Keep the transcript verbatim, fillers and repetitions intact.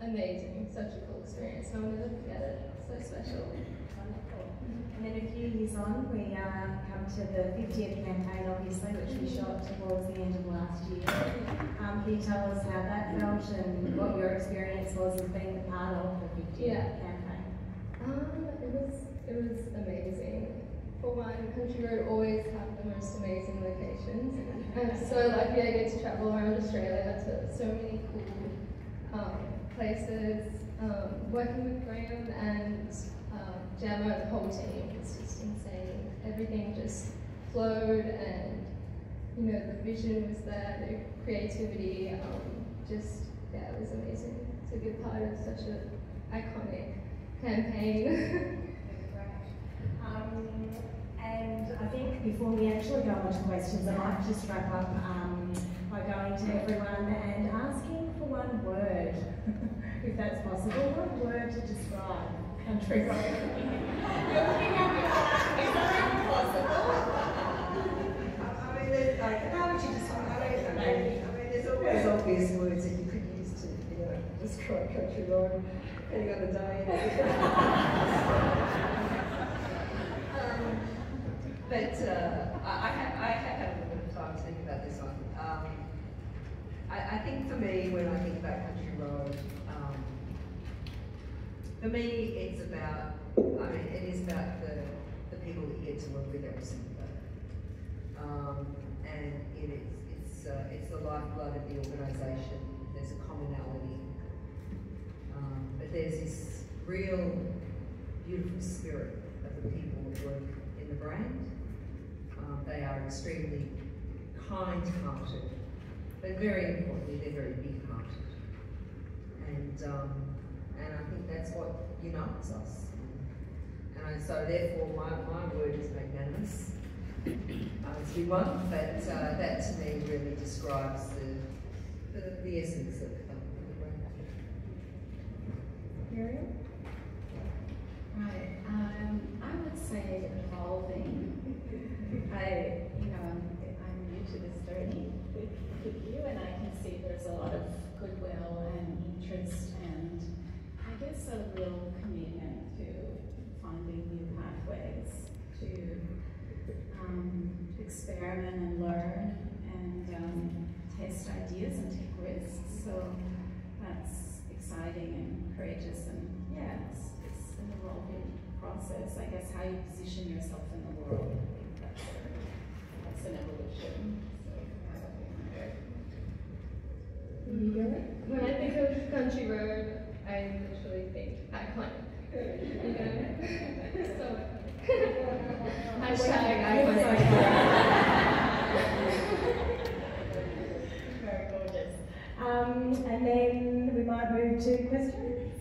amazing, such a cool experience. I'll never forget it. So special. Wonderful. And then a few years on, we uh, come to the fiftieth campaign, obviously, which we shot towards the end of last year. Um, can you tell us how that felt and what your experience was of being a part of the fiftieth yeah. campaign? Um, it was it was amazing. For one, Country Road always have the most amazing locations. I'm so lucky I get to travel around Australia to so many cool um, places. Um, working with Graham and um, Gemma, the whole team, was just insane. Everything just flowed, and you know the vision was there, the creativity. Um, just yeah, it was amazing to be part of such an iconic campaign. Um, and I think before we actually go on to questions, I might just wrap up um, by going to everyone and asking for one word, if that's possible. One word to describe Country Road. You're looking at me like, is that possible? I mean, there's, like, how would you describe it? I mean, I mean, there's always obvious words that you could use to, you know, describe Country Road, depending on the day. But uh, I, I, have, I have had a little bit of time to think about this one. Um, I, I think for me, when I think about Country Road, um, for me, it's about, I mean, it is about the, the people that you get to work with every single day. Um, and it is, it's, uh, it's the lifeblood of the organisation. There's a commonality. Um, but there's this real beautiful spirit of the people that work in the brand. Um, they are extremely kind-hearted, but very importantly, they're very big-hearted. And, um, and I think that's what unites us. And so therefore, my, my word is magnanimous. Uh, it's a big one, but uh, that to me really describes the, the, the essence of um, the brand. Miriam? Right, um, I would say evolving. I, you know, I'm, I'm new to this journey with, with you, and I can see there's a lot of goodwill and interest, and I guess a real commitment to finding new pathways to um, experiment and learn and um, test ideas and take risks. So that's exciting and courageous, and yeah, it's, it's an evolving process. I guess how you position yourself in the world. That's, that's an evolution. So, When I think of Country Road, I literally think iconic. You know? So, hashtag iconic. Very gorgeous. Um, and then we might move to questions.